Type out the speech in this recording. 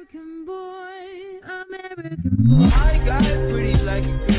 American boy, American boy. I got pretty like a